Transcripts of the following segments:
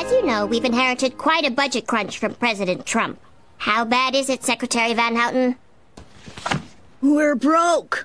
As you know, we've inherited quite a budget crunch from President Trump. How bad is it, Secretary Van Houten? We're broke.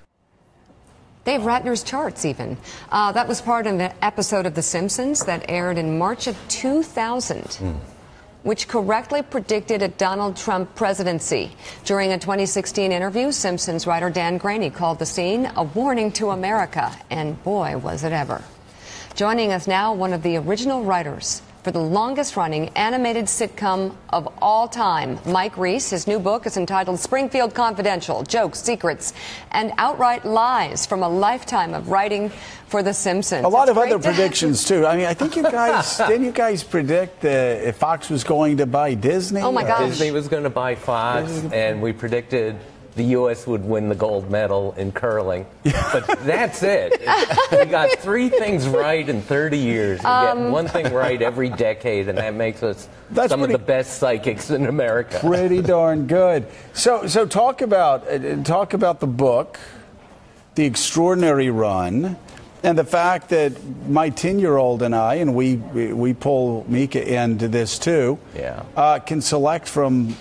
Dave Ratner's charts, even. That was part of an episode of The Simpsons that aired in March of 2000, which correctly predicted a Donald Trump presidency. During a 2016 interview, Simpsons writer Dan Graney called the scene a warning to America, and boy, was it ever. Joining us now, one of the original writers for the longest-running animated sitcom of all time, Mike Reiss. His new book is entitled Springfield Confidential, Jokes, Secrets, and Outright Lies from a Lifetime of Writing for The Simpsons. A lot of other predictions, too. I mean, I think you guys, didn't you guys predict if Fox was going to buy Disney? Oh, my gosh. Disney was going to buy Fox, and we predicted the U.S. would win the gold medal in curling. But that's it. We got 3 things right in 30 years. We get one thing right every decade, and that makes us some of the best psychics in America. Pretty darn good. So talk about the book, The Extraordinary Run, and the fact that my 10-year-old and I, and we pull Mika into this too, can select from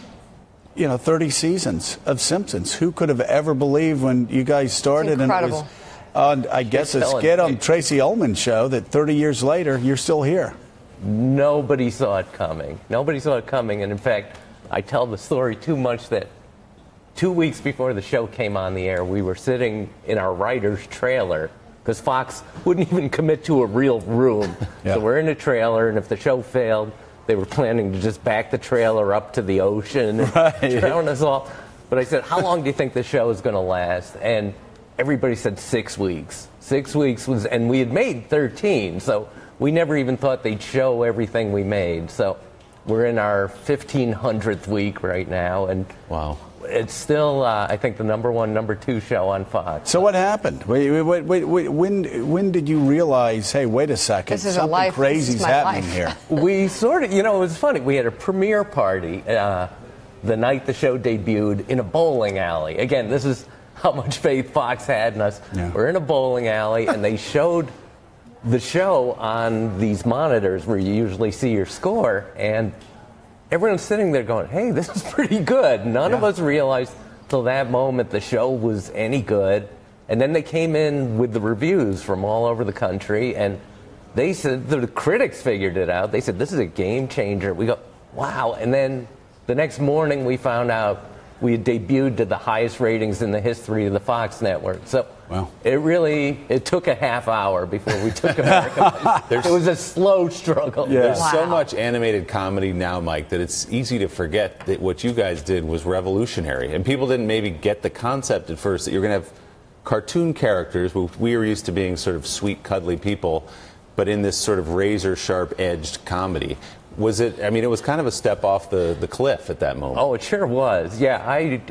30 seasons of Simpsons. Who could have ever believed when you guys started? It's incredible. And it was, I guess, a skit on Tracy Ullman's show that 30 years later, you're still here. Nobody saw it coming. Nobody saw it coming. And in fact, I tell the story too much that 2 weeks before the show came on the air, we were sitting in our writer's trailer because Fox wouldn't even commit to a real room. So we're in a trailer, and if the show failed, they were planning to just back the trailer up to the ocean and drown us all. But I said, how long do you think the show is going to last? And everybody said 6 weeks. 6 weeks was, and we had made 13, so we never even thought they'd show everything we made. So we're in our 1500th week right now, and wow. It's still, I think, the number 1, number 2 show on Fox. So what happened? When did you realize, hey, wait a second, something crazy's happening here? We sort of, it was funny. We had a premiere party the night the show debuted in a bowling alley. Again, this is how much faith Fox had in us. Yeah. We're in a bowling alley, and they showed the show on these monitors where you usually see your score, and everyone's sitting there going, hey, this is pretty good. None of us realized till that moment the show was any good. And then they came in with the reviews from all over the country, and they said, the critics figured it out. They said, this is a game changer. We go, wow. And then the next morning we found out we had debuted to the highest ratings in the history of the Fox network. So it took a half hour before we took America. It was a slow struggle. Yeah. There's so much animated comedy now, Mike, that it's easy to forget that what you guys did was revolutionary. And people didn't maybe get the concept at first that you're going to have cartoon characters, which we were used to being sort of sweet, cuddly people, but in this sort of razor-sharp edged comedy. Was it, I mean, it was kind of a step off the cliff at that moment. Oh, it sure was. Yeah,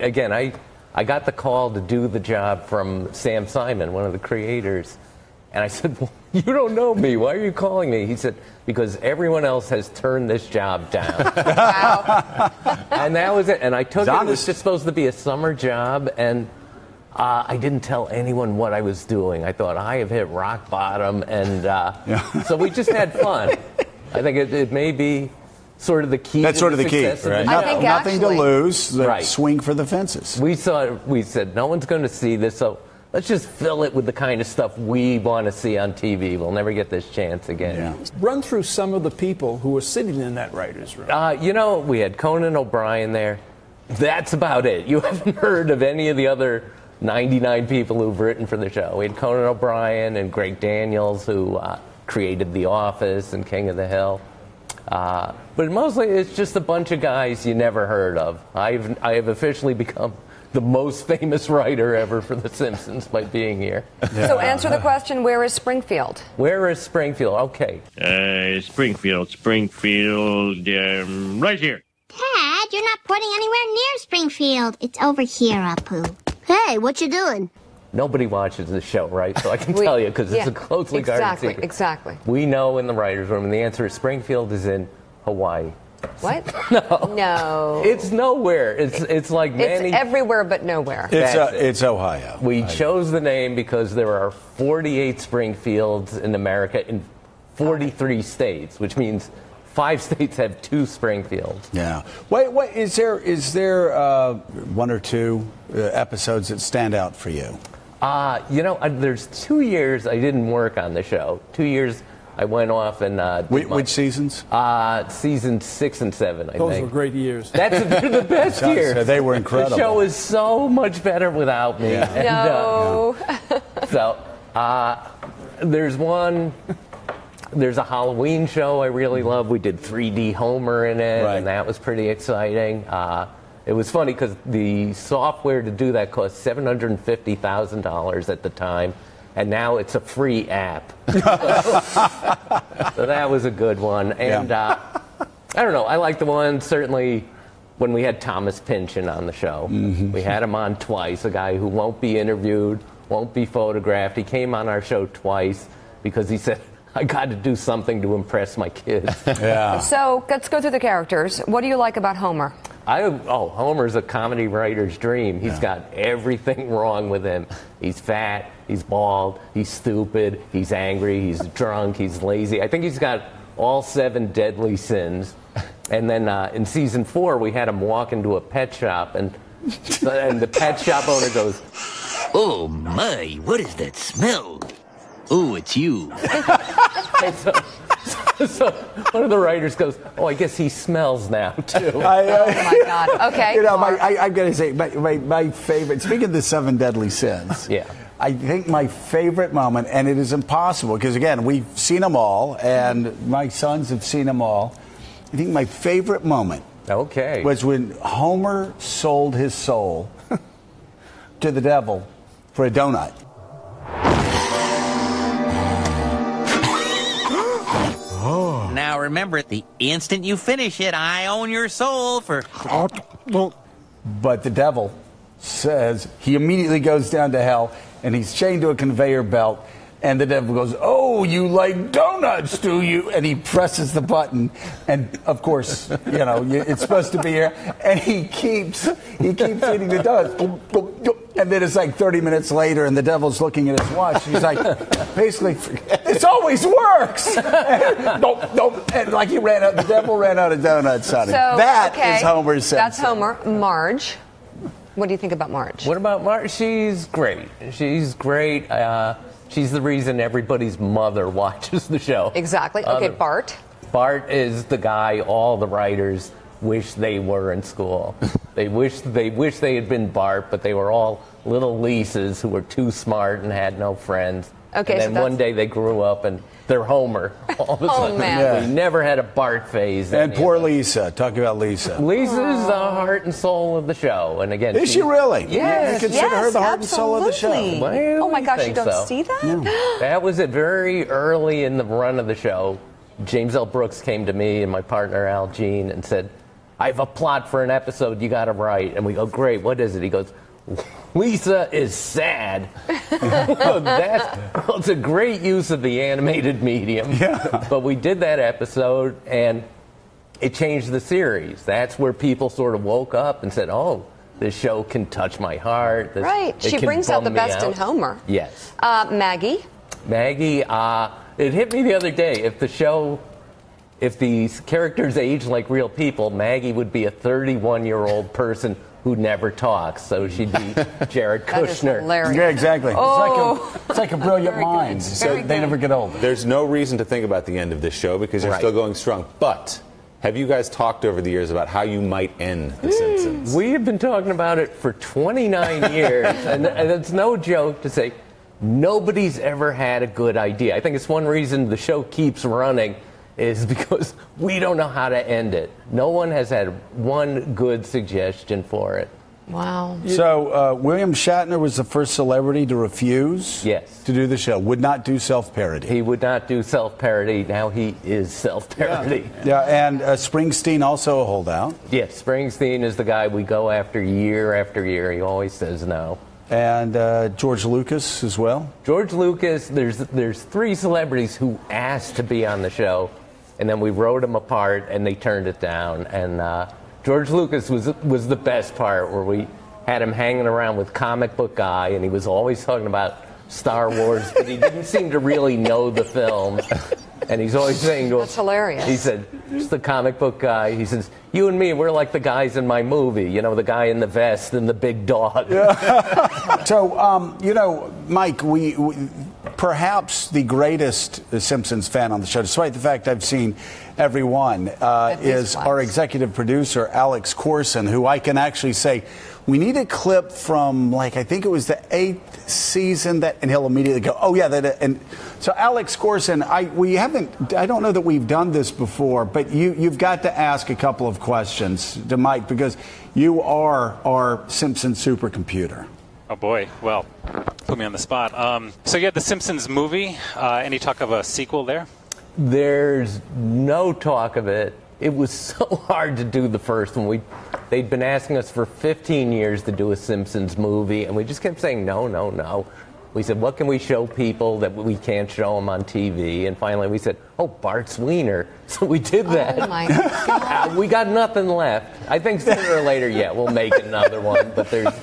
I got the call to do the job from Sam Simon, one of the creators. And I said, well, you don't know me. Why are you calling me? He said, because everyone else has turned this job down. Wow. And that was it. And I took it. It was just supposed to be a summer job. And I didn't tell anyone what I was doing. I thought, I have hit rock bottom. And so we just had fun. I think it may be sort of the key. That's sort of the key, right? Nothing to lose. Right. Swing for the fences. We said, no one's going to see this, so let's just fill it with the kind of stuff we want to see on TV. We'll never get this chance again. Yeah. Run through some of the people who were sitting in that writer's room. We had Conan O'Brien there. That's about it. You haven't heard of any of the other 99 people who've written for the show. We had Conan O'Brien and Greg Daniels, who created The Office and King of the Hill. But mostly it's just a bunch of guys you never heard of. I have officially become the most famous writer ever for The Simpsons by being here. So answer the question, where is Springfield? Where is Springfield? Okay. Springfield, right here. Dad, you're not pointing anywhere near Springfield. It's over here, Apu. Hey, what you doing? Nobody watches this show, right? So I can tell you, because it's a closely guarded secret. Exactly. We know in the writer's room, and the answer is Springfield is in Hawaii. What? No. It's nowhere. It's like Manny. It's everywhere but nowhere. It's Ohio. We chose the name because there are 48 Springfields in America in 43 states, which means 5 states have 2 Springfields. Yeah. Wait, is there one or two episodes that stand out for you? There's 2 years I didn't work on the show. 2 years I went off and which seasons? Season 6 and 7. I think those were great years. They're the best years. They were incredible. The show is so much better without me. Yeah. And, No. There's one. There's a Halloween show I really love. We did 3D Homer in it, and that was pretty exciting. It was funny because the software to do that cost $750,000 at the time, and now it's a free app. So that was a good one. And I don't know, I like the one, certainly, when we had Thomas Pynchon on the show. We had him on twice, a guy who won't be interviewed, won't be photographed. He came on our show twice because he said, I got to do something to impress my kids. Yeah. So let's go through the characters. What do you like about Homer? Homer's a comedy writer's dream. He's got everything wrong with him. He's fat, he's bald, he's stupid, he's angry, he's drunk, he's lazy. I think he's got all 7 deadly sins. And then in season 4, we had him walk into a pet shop, and the pet shop owner goes, "Oh my, what is that smell? Oh, it's you." So one of the writers goes, "Oh, I guess he smells now too." Oh my God. Okay. I've got to say, my favorite. Speaking of the 7 deadly sins, I think my favorite moment, and it is impossible because again we've seen them all, and my sons have seen them all. I think my favorite moment, was when Homer sold his soul to the devil for a donut. Now remember, the instant you finish it, I own your soul for... But the devil says he immediately goes down to hell, and he's chained to a conveyor belt, and the devil goes, "Oh, you like donuts, do you?" And he presses the button, and of course, it's supposed to be here, and he keeps eating the donuts. And then it's like 30 minutes later, and the devil's looking at his watch. He's like, basically, this always works. And like the devil ran out of donuts, honey. So, that is Homer's sense. That's Homer. Marge. What do you think about Marge? What about Marge? She's great. She's great. She's the reason everybody's mother watches the show. Exactly. Okay, Bart. Bart is the guy all the writers wish they were in school. They wish they had been Bart, but they were all little Lisa's who were too smart and had no friends. Okay, and then one day they grew up and they're Homer. All of a sudden. Man. Yeah. We never had a Bart phase. And poor Lisa. Talk about Lisa. Lisa's the heart and soul of the show. And again, is she really? Yes. You consider her the heart and soul of the show? Oh my gosh, you don't so. see that? No. That was it very early in the run of the show. James L. Brooks came to me and my partner Al Jean and said, "I have a plot for an episode you got to write." And we go, "Great, what is it?" He goes, "Lisa is sad." It's a great use of the animated medium. Yeah. But we did that episode, and it changed the series. That's where people sort of woke up and said, "Oh, this show can touch my heart." Right. She brings out the best in Homer. Yes. Maggie. Maggie, it hit me the other day. If these characters age like real people, Maggie would be a 31-year-old person who never talks, so she'd be Jared That is Kushner. hilarious. Yeah, exactly. Oh. It's like a brilliant Very good. mind. Very They good. never get old. There's no reason to think about the end of this show because you're Right. still going strong. But have you guys talked over the years about how you might end The Simpsons? We have been talking about it for 29 years, and it's no joke to say nobody's ever had a good idea. I think it's one reason the show keeps running is because we don't know how to end it. No one has had one good suggestion for it. Wow. So William Shatner was the first celebrity to refuse to do the show, would not do self-parody. He would not do self-parody. Now he is self-parody. Yeah, and Springsteen also a holdout. Yes, Springsteen is the guy we go after year. He always says no. And George Lucas as well. George Lucas, there's 3 celebrities who asked to be on the show, and then we wrote them apart, and they turned it down. And George Lucas was the best part, where we had him hanging around with Comic Book Guy, and he was always talking about Star Wars, but he didn't seem to really know the films. And he's always saying to us, That's hilarious. He said, just the comic book guy, he says, you and me, we're like the guys in my movie, you know, the guy in the vest and the big dog. Yeah. So, you know, Mike, we perhaps the greatest Simpsons fan on the show, despite the fact I've seen every one, is our executive producer, Alex Corson, who I can actually say, we need a clip from, like, I think it was the 8th season, and he'll immediately go, oh, yeah. And so, Alex Corson, I don't know that we've done this before, but you've got to ask a couple of questions to Mike, because you are our Simpsons supercomputer. Oh, boy. Well, put me on the spot. So, yeah, the Simpsons movie, any talk of a sequel there? There's no talk of it. It was so hard to do the first one. They'd been asking us for 15 years to do a Simpsons movie, and we just kept saying no, no, no. We said, what can we show people that we can't show them on TV? And finally we said, oh, Bart's Wiener. So we did that. Oh, my God. We got nothing left. I think sooner or later, yeah, we'll make another one, but there's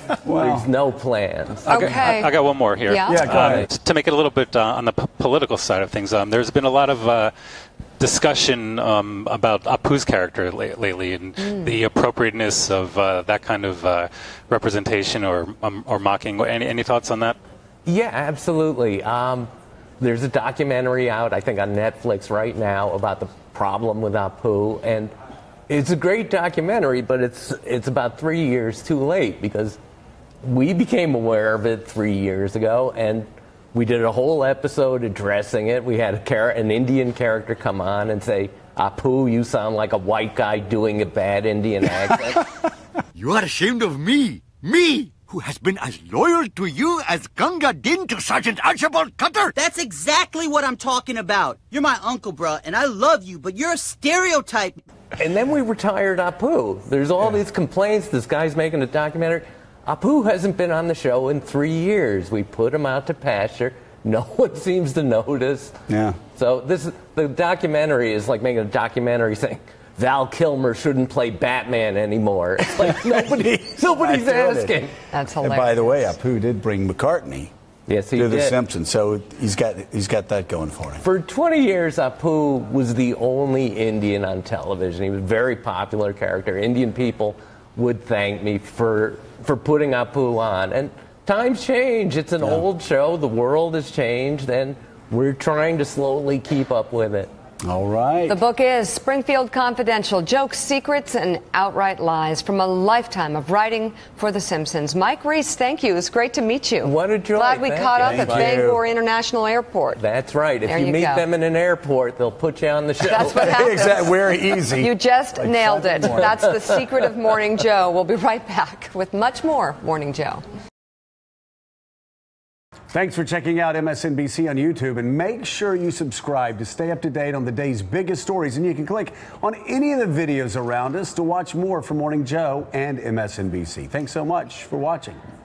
no plans. Okay. I got one more here. Yeah, go ahead. To make it a little bit on the political side of things, there's been a lot of discussion about Apu's character lately, and the appropriateness of that kind of representation or mocking. Any thoughts on that? Yeah, absolutely. There's a documentary out, I think, on Netflix right now about the problem with Apu, and it's a great documentary, but it's about 3 years too late, because we became aware of it 3 years ago, and we did a whole episode addressing it. We had an Indian character come on and say, Apu, you sound like a white guy doing a bad Indian accent. You are ashamed of me? Me, who has been as loyal to you as Gunga Din to Sergeant Archibald Cutter? That's exactly what I'm talking about. You're my uncle, bruh, and I love you, but you're a stereotype. And then we retired Apu. There's all these complaints. This guy's making a documentary. Apu hasn't been on the show in 3 years. We put him out to pasture. No one seems to notice. Yeah. So the documentary is like making a documentary saying Val Kilmer shouldn't play Batman anymore. It's like nobody's asking. That's hilarious. And by the way, Apu did bring McCartney to The Simpsons, so he's got that going for him. For 20 years, Apu was the only Indian on television. He was a very popular character. Indian people would thank me for putting Apu on. And times change. It's an old show. The world has changed, and we're trying to slowly keep up with it. All right. The book is Springfield Confidential, Jokes, Secrets, and Outright Lies from a lifetime of writing for The Simpsons. Mike Reiss, thank you. It's great to meet you. What a joy. Glad we caught up at Bangor International Airport. That's right. If you meet them in an airport, they'll put you on the show. That's what happens. Exactly. Very easy. You just nailed it. That's the secret of Morning Joe. We'll be right back with much more Morning Joe. Thanks for checking out MSNBC on YouTube, and make sure you subscribe to stay up to date on the day's biggest stories. And you can click on any of the videos around us to watch more from Morning Joe and MSNBC. Thanks so much for watching.